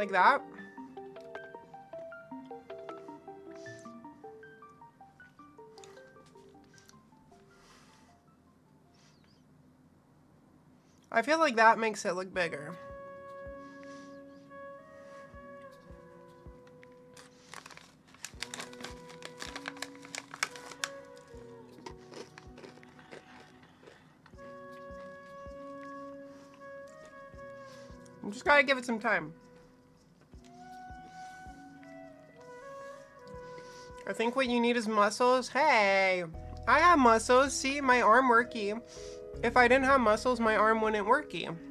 Like that. I feel like that makes it look bigger. You just gotta give it some time. I think what you need is muscles. Hey, I have muscles. See, my arm worky. If I didn't have muscles, my arm wouldn't worky.